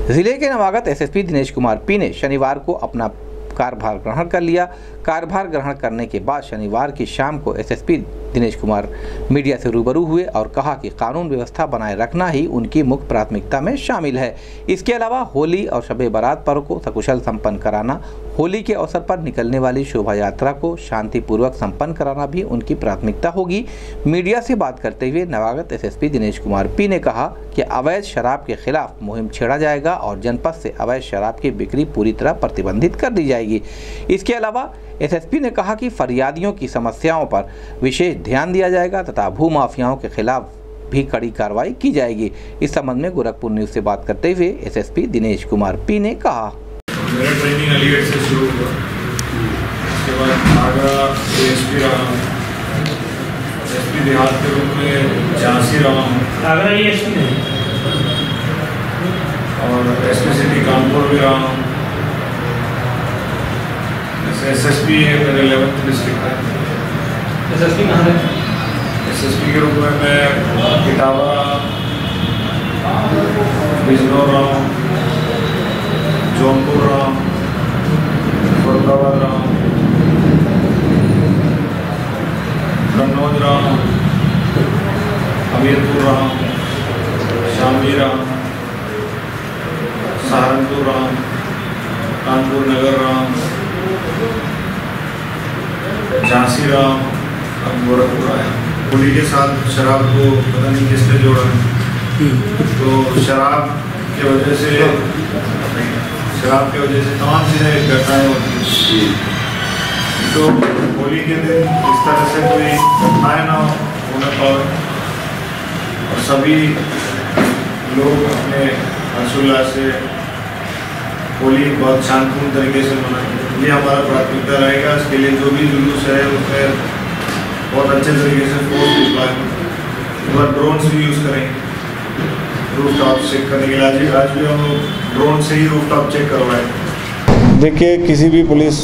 जिले के नवागत एसएसपी दिनेश कुमार पी ने शनिवार को अपना कार्यभार ग्रहण कर लिया। कार्यभार ग्रहण करने के बाद शनिवार की शाम को एसएसपी दिनेश कुमार मीडिया से रूबरू हुए और कहा कि कानून व्यवस्था बनाए रखना ही उनकी मुख्य प्राथमिकता में शामिल है। इसके अलावा होली और शबे बारात पर्व को सकुशल संपन्न कराना, होली के अवसर पर निकलने वाली शोभा यात्रा को शांतिपूर्वक संपन्न कराना भी उनकी प्राथमिकता होगी। मीडिया से बात करते हुए नवागत एसएसपी दिनेश कुमार पी ने कहा कि अवैध शराब के खिलाफ मुहिम छेड़ा जाएगा और जनपद से अवैध शराब की बिक्री पूरी तरह प्रतिबंधित कर दी जाएगी। इसके अलावा एसएसपी ने कहा कि फरियादियों की समस्याओं पर विशेष ध्यान दिया जाएगा तथा भूमाफियाओं के खिलाफ भी कड़ी कार्रवाई की जाएगी। इस संबंध में गोरखपुर न्यूज से बात करते हुए एसएसपी दिनेश कुमार पी ने कहा, मेरा ट्रेनिंग अलीगढ़ से शुरू हुआ, उसके बाद आगरा एएसपी रहा हूँ, एसपी देहात के रूप में झांसी रहा हूँ, आगरा एएसपी नहीं और एसपी सिटी कानपुर भी रहा हूँ। एसएसपी है मेरे 11th डिस्ट्रिक्ट है। एसएसपी कहाँ है? एसएसपी के रूप में मैं इटावा, बिजनौर रहा हूँ, जौनपुर रहा हूँ, फरुखाबाद रहा हूँ, कन्नौज रहा हूँ, हमीरपुर रहा हूँ, शामली रहा हूँ, सहारनपुर रहा हूँ, कानपुर नगर रहा हूँ, झांसी रहा हूँ, अब गोरखपुर आया। होली के साथ शराब को पता नहीं किसने जोड़ा है, तो शराब की वजह से तमाम चीज़ें घटनाएँ होती हैं। तो होली के दिन इस तरह से कोई घटनाएँ ना होने पाए और सभी लोग अपने हर्षोल्लास से होली बहुत शांतिपूर्ण तरीके से मनाएं, ये हमारा प्राथमिकता रहेगा। इसके लिए जो भी जुलूस है उसमें बहुत अच्छे तरीके से फोर्स डिप्लॉय, ड्रोन्स भी यूज़ करेंगे रूफ टॉप चेक करने के लिए। आज भी हम लोग ड्रोन से ही रूफ टॉप चेक करवाएं। देखिए, किसी भी पुलिस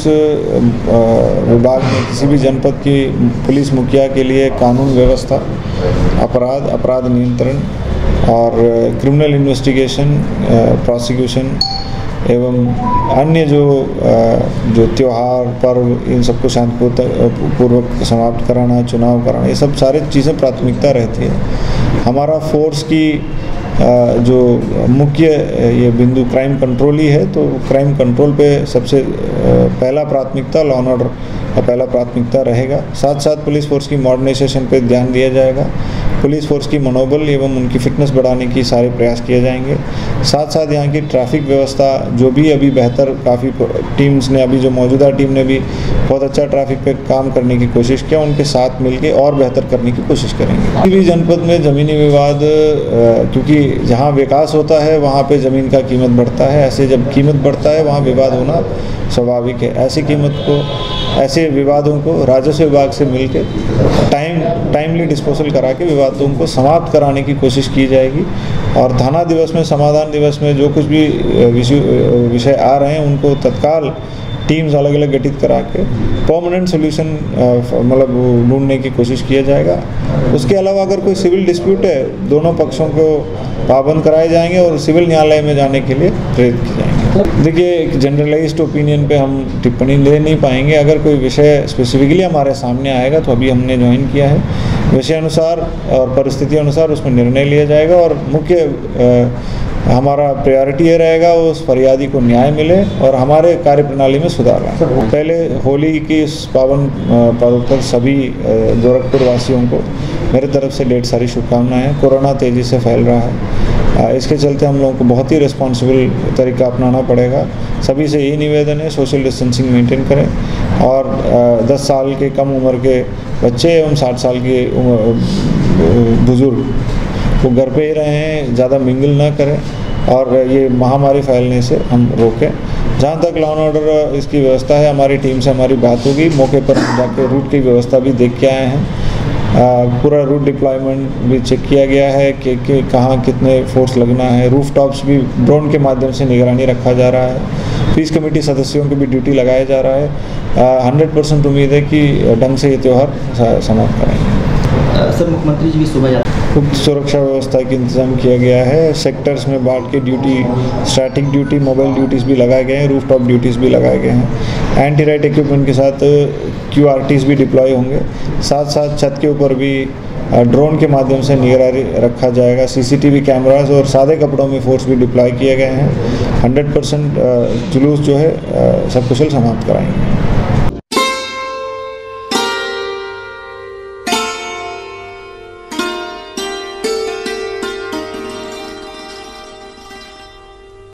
विभाग में किसी भी जनपद की पुलिस मुखिया के लिए कानून व्यवस्था, अपराध नियंत्रण और क्रिमिनल इन्वेस्टिगेशन, प्रोसिक्यूशन एवं अन्य जो त्यौहार पर्व, इन सबको शांतिपूर्वक समाप्त कराना, चुनाव कराना, ये सब सारी चीज़ें प्राथमिकता रहती है। हमारा फोर्स की जो मुख्य ये बिंदु क्राइम कंट्रोल ही है, तो क्राइम कंट्रोल पे सबसे पहला प्राथमिकता लॉ एंड ऑर्डर का पहला प्राथमिकता रहेगा। साथ साथ पुलिस फोर्स की मॉडर्नाइजेशन पे ध्यान दिया जाएगा। पुलिस फोर्स की मनोबल एवं उनकी फिटनेस बढ़ाने की सारे प्रयास किए जाएंगे। साथ साथ यहाँ की ट्रैफिक व्यवस्था जो भी अभी बेहतर, काफ़ी टीम्स ने, अभी जो मौजूदा टीम ने भी बहुत अच्छा ट्रैफिक पे काम करने की कोशिश किया, उनके साथ मिलके और बेहतर करने की कोशिश करेंगे। किसी भी जनपद में ज़मीनी विवाद, क्योंकि जहाँ विकास होता है वहाँ पे ज़मीन का कीमत बढ़ता है, ऐसे जब कीमत बढ़ता है वहाँ विवाद होना स्वाभाविक है। ऐसे विवादों को राजस्व विभाग से मिलकर टाइमली डिस्पोजल करा के विवादों को समाप्त कराने की कोशिश की जाएगी। और थाना दिवस में, समाधान दिवस में जो कुछ भी विषय आ रहे हैं उनको तत्काल टीम्स अलग अलग गठित करा के परमानेंट सोल्यूशन मतलब ढूंढने की कोशिश किया जाएगा। उसके अलावा अगर कोई सिविल डिस्प्यूट है, दोनों पक्षों को पाबंद कराए जाएंगे और सिविल न्यायालय में जाने के लिए प्रेरित किए जाएंगे। देखिए, एक जनरलाइज्ड ओपिनियन पे हम टिप्पणी ले नहीं पाएंगे। अगर कोई विषय स्पेसिफिकली हमारे सामने आएगा तो अभी हमने ज्वाइन किया है, विषय अनुसार और परिस्थिति अनुसार उसमें निर्णय लिया जाएगा। और मुख्य हमारा प्रायोरिटी ये रहेगा उस फरियादी को न्याय मिले और हमारे कार्यप्रणाली में सुधार आए। पहले होली की इस पावन पर्व पर सभी गोरखपुर वासियों को मेरे तरफ से ढेर सारी शुभकामनाएं। कोरोना तेज़ी से फैल रहा है, इसके चलते हम लोगों को बहुत ही रिस्पॉन्सिबल तरीका अपनाना पड़ेगा। सभी से यही निवेदन है, सोशल डिस्टेंसिंग मेंटेन करें और 10 साल के कम उम्र के बच्चे एवं 60 साल के बुज़ुर्ग वो घर पे ही रहें, ज़्यादा मिंगल ना करें और ये महामारी फैलने से हम रोकें। जहाँ तक लॉ एंड ऑर्डर इसकी व्यवस्था है, हमारी टीम से हमारी बात होगी। मौके पर जाके रूट की व्यवस्था भी देख के आए हैं। पूरा रूट डिप्लॉयमेंट भी चेक किया गया है कि कहाँ कितने फोर्स लगना है। रूफ टॉप्स भी ड्रोन के माध्यम से निगरानी रखा जा रहा है। पीस कमेटी सदस्यों की भी ड्यूटी लगाया जा रहा है। 100% उम्मीद है कि ढंग से ये त्यौहार समाप्त करेंगे। सर, मुख्यमंत्री जी की शोभा यात्रा पुख्त सुरक्षा व्यवस्था का इंतजाम किया गया है। सेक्टर्स में बांट के duty, static duty, mobile duties भी लगाए गए हैं, रूफटॉप ड्यूटीज़ भी लगाए गए हैं। एंटी राइट इक्विपमेंट के साथ QRTs भी डिप्लॉय होंगे। साथ साथ छत के ऊपर भी ड्रोन के माध्यम से निगरानी रखा जाएगा। CCTV कैमरास और सादे कपड़ों में फोर्स भी डिप्लॉय किए गए हैं। 100% जुलूस जो है सकुशल समाप्त कराएंगे।